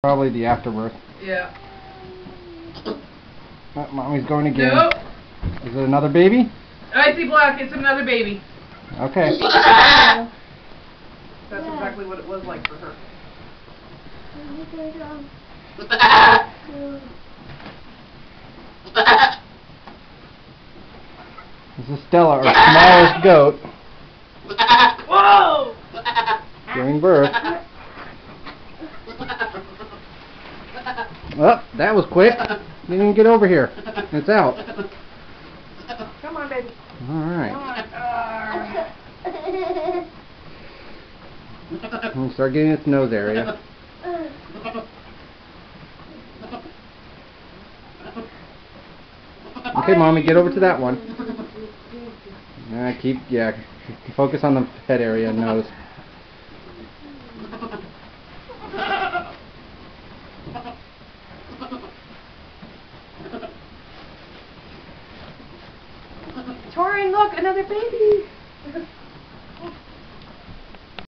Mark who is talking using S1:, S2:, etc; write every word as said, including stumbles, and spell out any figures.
S1: Probably the afterbirth.
S2: Yeah.
S1: Oh, mommy's going again.
S2: Nope.
S1: Is it another baby?
S2: I see black. It's another baby.
S1: Okay.
S2: That's exactly what it was like for her.
S1: This is Stella, our smallest goat.
S2: Whoa!
S1: Giving birth. Oh, that was quick. Didn't even get over here. It's out.
S2: Come on, baby.
S1: Alright.
S2: Uh,
S1: We'll start getting its nose area. Okay, Mommy, get over to that one. Yeah, keep, yeah, focus on the head area and nose.
S2: Torian, look, another baby.